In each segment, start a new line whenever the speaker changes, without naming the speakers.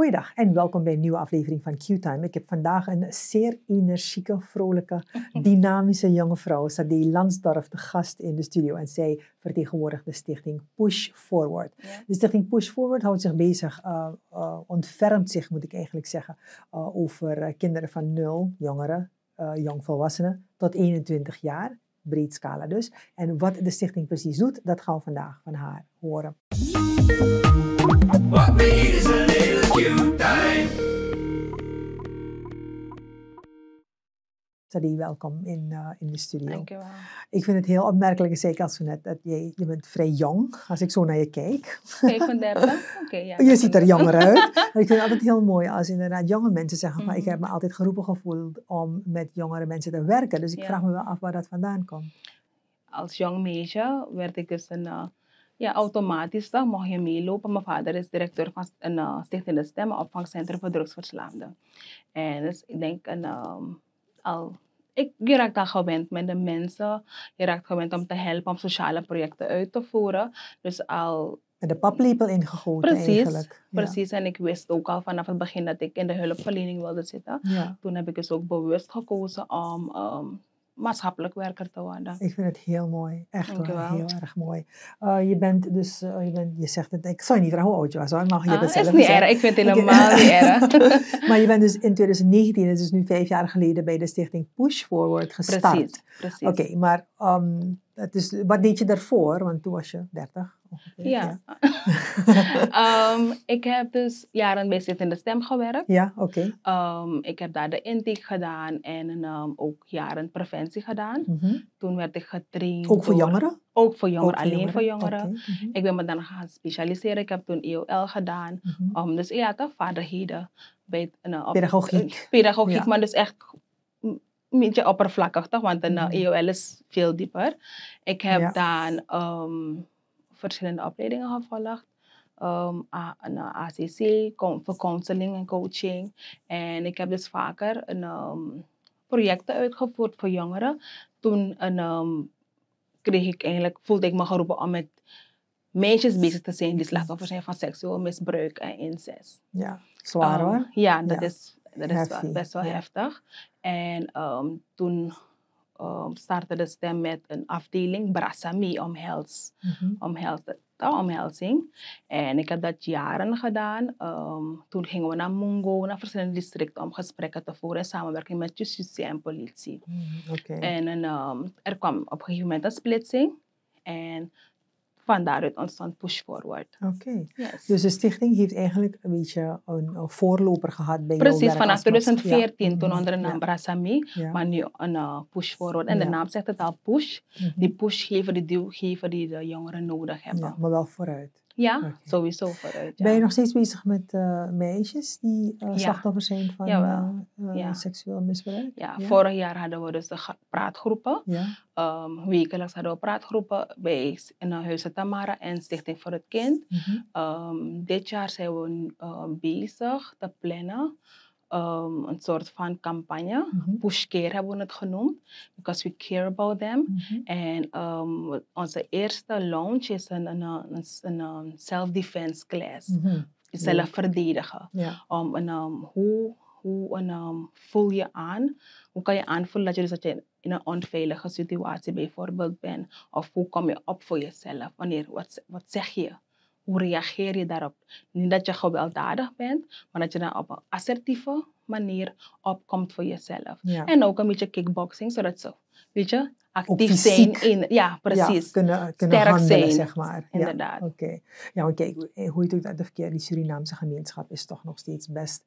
Goeiedag en welkom bij een nieuwe aflevering van Q-Time. Ik heb vandaag een zeer energieke, vrolijke, dynamische jonge vrouw, Sadie Lansdorf, de gast in de studio. En zij vertegenwoordigt de stichting Push Forward.
Ja.
De stichting Push Forward houdt zich bezig, ontfermt zich moet ik eigenlijk zeggen, over kinderen van 0, jongeren, jongvolwassenen, tot 21 jaar. Breed scala dus. En wat de stichting precies doet, dat gaan we vandaag van haar horen.
What we need is a little Q-time.
Sadie, welkom in de studio.
Dankjewel.
Ik vind het heel opmerkelijk, zeker als we net, dat je bent vrij jong, als ik zo naar je kijk.
35? Oké, ja.
Je ziet er jonger uit. Ik vind het altijd heel mooi als inderdaad jonge mensen zeggen van, ik heb me
Mhm.
altijd geroepen gevoeld om met jongere mensen te werken. Dus ik
Ja.
vraag me wel af waar dat vandaan komt.
Als jong meisje werd ik dus automatisch dan mocht je meelopen. Mijn vader is directeur van een stichting De Stem, een opvangcentrum voor drugsverslaafden. En dus ik denk, je raakt dan gewend met de mensen. Je raakt gewend om te helpen, om sociale projecten uit te voeren. Dus al
Met de paplepel ingegoten eigenlijk. Ja.
precies. En ik wist ook al vanaf het begin dat ik in de hulpverlening wilde zitten.
Ja.
Toen heb ik dus ook bewust gekozen om maatschappelijk werker te worden.
Ik vind het heel mooi. Echt wel
Dankjewel.
heel erg mooi. Je bent dus, je zegt het, ik zou je niet vragen hoe oud je was hoor, maar je hebt het zelf
is niet
gezegd.
erg. Ik vind het helemaal niet erg.
Maar je bent dus in 2019, het is dus nu 5 jaar geleden, bij de stichting Push Forward gestart.
Precies.
Oké, maar wat deed je daarvoor? Want toen was je 30 ongeveer.
Ja. Ik heb dus jaren bij Stichting De Stem gewerkt.
Ja, oké.
Ik heb daar de intake gedaan en ook jaren preventie gedaan.
Mhm.
Toen werd ik getraind.
Ook voor jongeren?
Ook voor jongeren,
Ook voor
alleen voor jongeren.
Oké. Mhm.
Ik ben me dan gaan specialiseren. Ik heb toen EOL gedaan.
Mhm.
Dus ja, toch vaardigheden. Bij
Pedagogiek.
Pedagogiek,
Ja.
maar dus echt een beetje oppervlakkig, toch? Want een EOL is veel dieper. Ik heb dan verschillende opleidingen gevolgd. Een ACC voor counseling en coaching. En ik heb dus vaker projecten uitgevoerd voor jongeren. Toen voelde ik me geroepen om met meisjes bezig te zijn die slachtoffer zijn van seksueel misbruik en incest.
Ja, zwaar hoor.
Ja, dat is
Heftig,
best wel heftig. En toen startte de Stem met een afdeling, Brasami, omhelzing. En ik heb dat jaren gedaan. Toen gingen we naar Mungo, naar verschillende districten om gesprekken te voeren in samenwerking met justitie en politie.
Oké.
En er kwam op een gegeven moment een splitsing. En van daaruit ontstond Push Forward.
Oké.
Yes.
Dus de stichting heeft eigenlijk een beetje een voorloper gehad bij jouw
Precies,
werk
vanaf
als
2014
ja.
toen onder de naam
Ja.
Brasami,
Ja.
maar nu een Push Forward. En de
Ja.
naam zegt het al, push.
Mhm.
Die push geven, die duw geven die de jongeren nodig hebben.
Ja, maar wel vooruit.
Ja,
Oké.
sowieso vooruit. Ja.
Ben je nog steeds bezig met meisjes die slachtoffer zijn van
Ja.
seksueel misbruik?
Ja, vorig jaar hadden we dus de praatgroepen.
Ja.
Wekelijks hadden we praatgroepen bij Huizen Tamara en Stichting voor het Kind.
Mhm.
Dit jaar zijn we bezig te plannen. Een soort van campagne.
Mhm.
Push Care hebben we het genoemd. Because we care about them.
Mhm.
En onze eerste launch is een self-defense class.
Mhm.
Zelf verdedigen.
Ja.
Hoe voel je aan? Hoe kan je aanvoelen dat je in een onveilige situatie bijvoorbeeld bent? Of hoe kom je op voor jezelf? Wat zeg je? Hoe reageer je daarop? Niet dat je gewelddadig bent, maar dat je dan op een assertieve manier opkomt voor jezelf.
Ja.
En ook een beetje kickboxing, zodat ze, weet je,
Ook
actief
fysiek.
zijn. Ja, precies.
Ja, kunnen
Sterk
handelen,
zijn.
zeg maar.
Inderdaad.
Ja, oké. Ja, want kijk, hoe je het ook uit de verkeerde, die Surinaamse gemeenschap is toch nog steeds best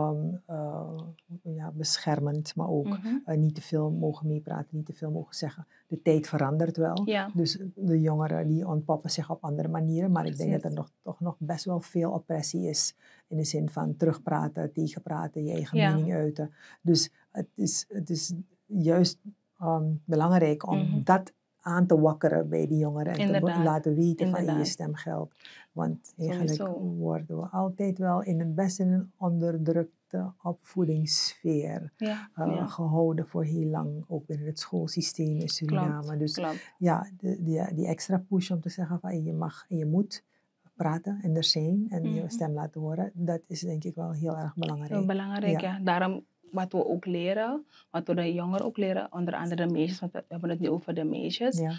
beschermend, maar ook niet te veel mogen meepraten, niet te veel mogen zeggen. De tijd verandert wel.
Ja.
Dus de jongeren die ontpoppen zich op andere manieren, maar ik denk dat er toch nog best wel veel oppressie is. In de zin van terugpraten, tegenpraten, je eigen mening uiten. Dus het is juist belangrijk om dat aan te wakkeren bij die jongeren en te laten weten van je stem geldt. Want eigenlijk worden we altijd wel in een onderdrukte opvoedingssfeer gehouden voor heel lang, ook binnen het schoolsysteem in Suriname.
Klopt,
dus
klopt.
ja, die extra push om te zeggen van je mag en je moet praten en er zijn en je stem laten horen, dat is denk ik wel heel erg belangrijk.
Heel belangrijk,
Ja.
ja. Daarom wat we ook leren, wat we de jongeren ook leren, onder andere de meisjes, want we hebben het nu over de meisjes.
Ja.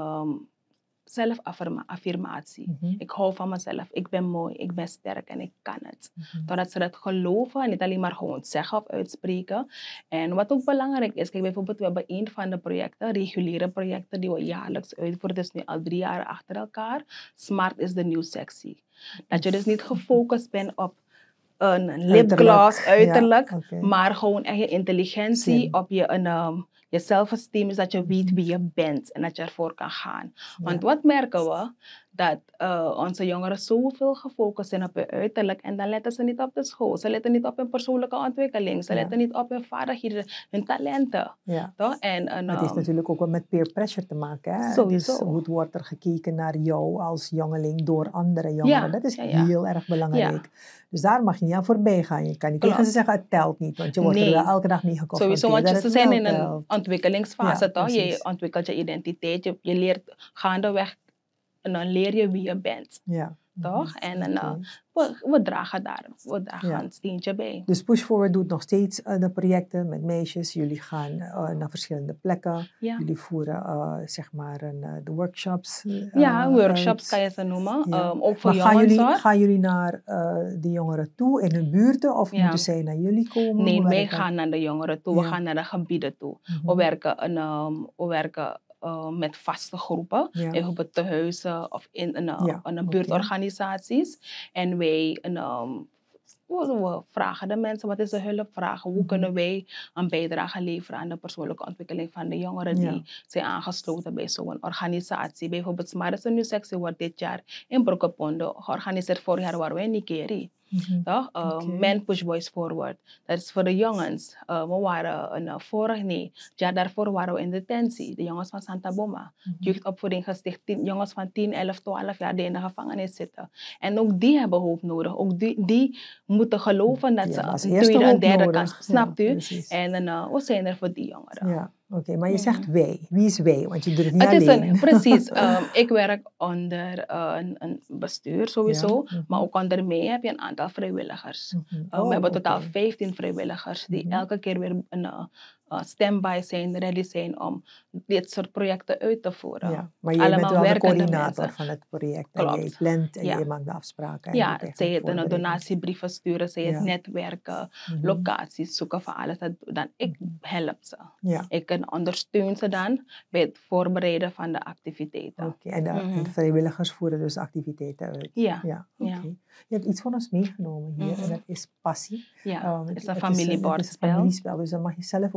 Zelfaffirmatie. Ik hou van mezelf, ik ben mooi, ik ben sterk en ik kan het. Totdat ze dat geloven en niet alleen maar gewoon zeggen of uitspreken. En wat ook belangrijk is, kijk bijvoorbeeld, we hebben een van de projecten, reguliere projecten die we jaarlijks uitvoeren, dus nu al 3 jaar achter elkaar. Smart is the new sexy. Dat je dus niet gefocust bent op een lipgloss, uiterlijk, maar gewoon echt je intelligentie, op je zelfesteem is dat je weet wie je bent en dat je ervoor kan gaan. Want wat merken we? Dat onze jongeren zoveel gefocust zijn op hun uiterlijk en dan letten ze niet op de school. Ze letten niet op hun persoonlijke ontwikkeling. Ze letten niet op hun vaardigheden, hun talenten. Ja. Toch? En,
het heeft natuurlijk ook wel met peer pressure te maken. Hè?
Sowieso.
Dus hoe wordt er gekeken naar jou als jongeling door andere jongeren? Ja. Dat is heel erg belangrijk. Ja. Dus daar mag je niet aan voorbij gaan. Je kan niet tegen ze zeggen, het telt niet. Want je wordt er wel elke dag mee geconfronteerd.
Sowieso, want ze zijn in een ontwikkelingsfase. Toch? Je ontwikkelt je identiteit. Je leert gaandeweg. En dan leer je wie je bent. Ja. Toch? En we dragen een steentje bij.
Dus Push Forward doet nog steeds de projecten met meisjes. Jullie gaan naar verschillende plekken. Ja. Jullie voeren zeg maar de workshops.
Workshops kan je ze noemen. Ja. Ook voor jongens.
Gaan jullie naar de jongeren toe in hun buurten? Of moeten zij naar jullie komen?
Nee, wij gaan naar de jongeren toe. We gaan naar de gebieden toe. We werken met vaste groepen, bijvoorbeeld tehuizen of in een buurtorganisaties. En wij we vragen de mensen, wat is de hulpvraag? Hoe kunnen wij een bijdrage leveren aan de persoonlijke ontwikkeling van de jongeren die zijn aangesloten bij zo'n organisatie? Bijvoorbeeld Smart is een New Sexy wordt dit jaar in Brokkepondo georganiseerd. Vorig jaar waren we in Nikeri. Men Push Boys Forward. Dat is voor de jongens. We waren het jaar daarvoor waren we in detentie. De jongens van Santa Boma. Jeugdopvoeding gesticht. Jongens van 10, 11, 12 jaar die in de gevangenis zitten. En ook die hebben hulp nodig. Ook die moeten geloven dat ze een tweede en derde kans. Snapt u? En we zijn er voor die jongeren.
Ja. Oké, maar je zegt wij. Wie is wij? Want je doet het niet alleen.
Precies. Ik werk onder een bestuur sowieso. Maar ook onder mij heb je een aantal vrijwilligers. We hebben totaal 15 vrijwilligers die elke keer weer standby zijn, ready zijn om dit soort projecten uit te voeren.
Ja, maar jij bent wel de coördinator van het project. Klopt. En jij plant en jij maakt de afspraken.
Ja, zij het donatiebrieven sturen, zij het netwerken, locaties zoeken van alles. Dan ik help ze. Ja. Ik ondersteun ze dan bij het voorbereiden van de activiteiten.
Oké, en de vrijwilligers voeren dus activiteiten uit.
Ja.
Je hebt iets voor ons meegenomen hier en dat is passie.
Ja, het is een familiebordspel.
Dus daar mag je zelf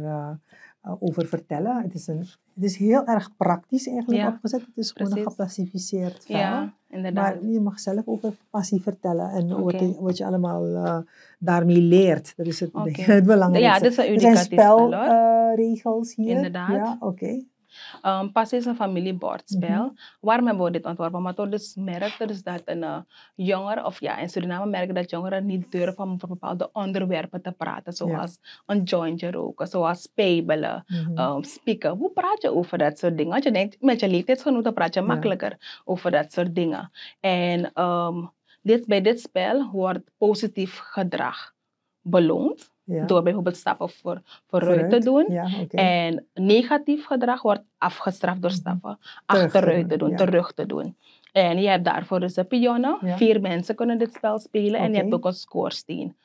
over vertellen. Het is heel erg praktisch eigenlijk opgezet. Het is gewoon een geplastificeerd spel.
Ja, inderdaad.
Maar je mag zelf over passie vertellen en wat je allemaal daarmee leert. Dat is het belangrijkste.
Ja, dit is een educatief
spel. Er zijn spelregels hier.
Inderdaad.
Ja, oké.
Passie is een familiebordspel. Waarom hebben we dit ontworpen? Maar toch dus merkte dus dat een jonger, of in Suriname merken dat jongeren niet durven om over bepaalde onderwerpen te praten. Zoals een jointje roken, zoals spijbelen, spieken. Hoe praat je over dat soort dingen? Want je denkt, met je leeftijdsgenoten praat je makkelijker over dat soort dingen. En bij dit spel wordt positief gedrag beloond. Ja. Door bijvoorbeeld stappen vooruit te doen. Ja, en negatief gedrag wordt afgestraft door stappen achteruit te doen, terug te doen. En je hebt daarvoor dus de pionnen. 4 mensen kunnen dit spel spelen en je hebt ook een scoresteen.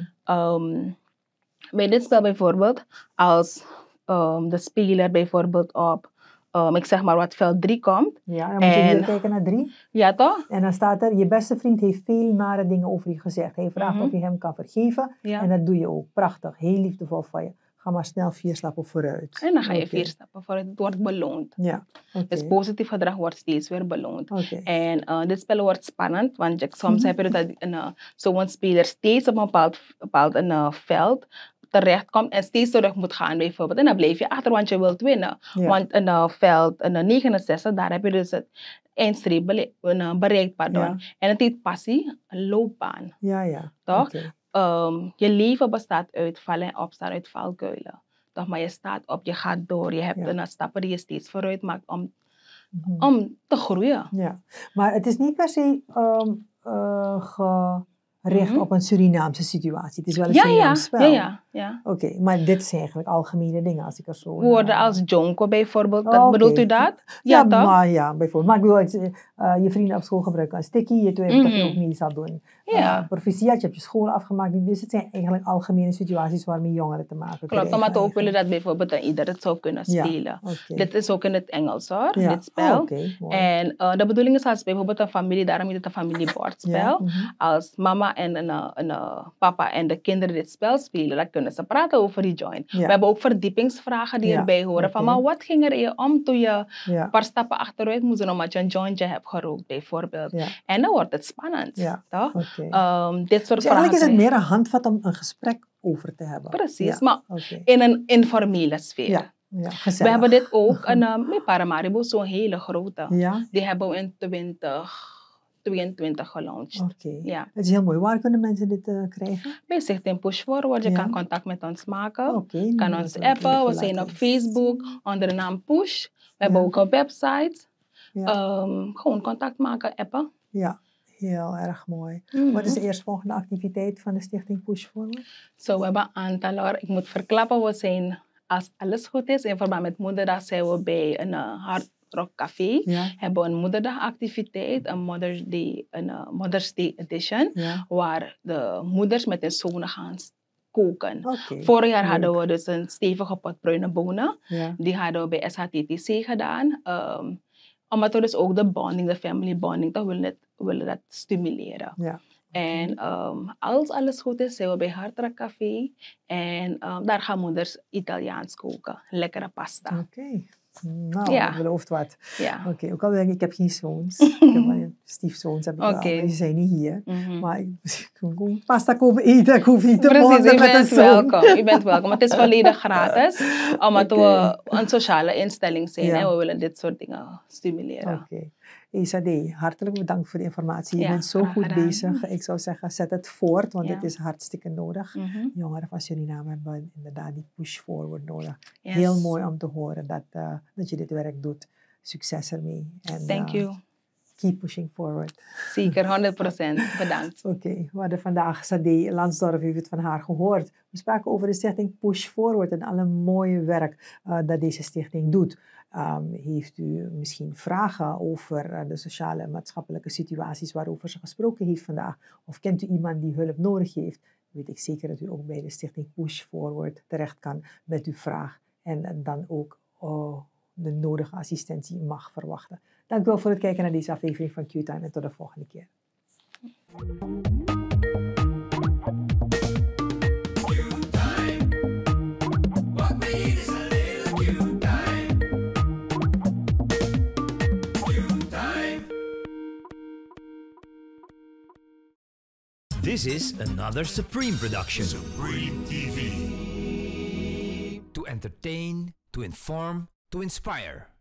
Bij dit spel bijvoorbeeld, als de speler bijvoorbeeld op ik zeg maar wat veld 3 komt.
Ja, dan moet je hier kijken naar 3.
Ja, toch?
En dan staat er, je beste vriend heeft veel nare dingen over je gezegd. Hij vraagt of je hem kan vergeven. Ja. En dat doe je ook. Prachtig. Heel liefdevol van je. Ga maar snel 4 stappen vooruit.
En dan ga je 4 stappen vooruit. Het wordt beloond. Ja. Dus positief gedrag wordt steeds weer beloond. En dit spel wordt spannend. Want soms heb je dat zo'n speler steeds op een bepaald veld terechtkomt en steeds terug moet gaan bijvoorbeeld. En dan blijf je achter, want je wilt winnen. Ja. Want een veld, een 69, daar heb je dus het eindstreep bereikt. Ja. En het heet passie, een loopbaan. Ja. Toch? Je leven bestaat uit vallen en opstaan, uit valkuilen. Toch? Maar je staat op, je gaat door. Je hebt stappen die je steeds vooruit maakt om om te groeien.
Ja, maar het is niet per se gericht op een Surinaamse situatie. Het is wel een Surinaams spel.
Ja.
Oké, maar dit zijn eigenlijk algemene dingen als ik er zo...
Woorden als jonko bijvoorbeeld, bedoelt u dat?
Ja,
toch?
maar ja, bijvoorbeeld. Maar ik bedoel, je vrienden op school gebruiken een sticky, je twijfelt of je ook mee zal doen. Proficiat, je hebt je school afgemaakt. Dus het zijn eigenlijk algemene situaties waarmee jongeren te maken krijgen.
Klopt, omdat we ook willen dat bijvoorbeeld ieder het zou kunnen spelen. Dit is ook in het Engels hoor, dit spel. En de bedoeling is als bijvoorbeeld een familie, daarom is het een familiebordspel. Als mama en een papa en de kinderen dit spel spelen, dan kunnen ze praten over die joint. We hebben ook verdiepingsvragen die erbij horen. Van, maar wat ging er in je om toen je een paar stappen achteruit moest doen omdat je een jointje hebt gerookt bijvoorbeeld. En dan wordt het spannend. Toch? Dit soort
dus eigenlijk is het meer een handvat om een gesprek over te hebben.
Precies, maar in een informele sfeer.
Ja,
we hebben dit ook met Paramaribo, zo'n hele grote. Die hebben we in 2022 gelaunched. Ja.
Het is heel mooi. Waar kunnen mensen dit krijgen?
Bij Stichting Push Forward. Je kan contact met ons maken. Je kan ons appen. We zijn op Facebook onder de naam Push. We hebben ook een website. Gewoon contact maken, appen.
Ja. Heel erg mooi. Wat is de eerstvolgende activiteit van de Stichting Push Forward?
We hebben een aantal, ik moet verklappen, we zijn, als alles goed is, in verband met Moederdag zijn we bij een Hard Rock Café. Hebben we een Moederdagactiviteit, een Mother's Day Edition, waar de moeders met hun zonen gaan koken. Vorig jaar hadden we dus een stevige pot bruine bonen. Die hadden we bij SHTTC gedaan. Omdat we dus ook de bonding, de family bonding, toch willen dat stimuleren. En als alles goed is, zijn we bij Hard Rock Café. En daar gaan moeders Italiaans koken. Lekkere pasta.
Nou, dat belooft wat. Ook al denk ik heb geen zoons. Ik heb mijn stiefzoons, heb ik wel, die zijn niet hier. Maar ik kan pasta komen eten, ik hoef niet te bonden met een zoon.
U bent welkom. Het is volledig gratis, omdat we een sociale instelling zijn en we willen dit soort dingen stimuleren.
Sade, hartelijk bedankt voor de informatie. Je bent zo goed bezig. Ik zou zeggen, zet het voort, want het is hartstikke nodig. Jongeren van Suriname hebben inderdaad die push forward nodig. Heel mooi om te horen dat je dit werk doet. Succes ermee.
Thank you.
Keep pushing forward.
Zeker, 100%. Bedankt.
We hadden vandaag Sade Lansdorff, u heeft het van haar gehoord. We spraken over de stichting Push Forward en alle mooie werk dat deze stichting doet. Heeft u misschien vragen over de sociale en maatschappelijke situaties waarover ze gesproken heeft vandaag? Of kent u iemand die hulp nodig heeft? Weet ik zeker dat u ook bij de stichting Push Forward terecht kan met uw vraag. En dan ook de nodige assistentie mag verwachten. Dank u wel voor het kijken naar deze aflevering van Q-Time en tot de volgende keer.
This is another Supreme production.
Supreme TV.
To entertain, to inform, to inspire.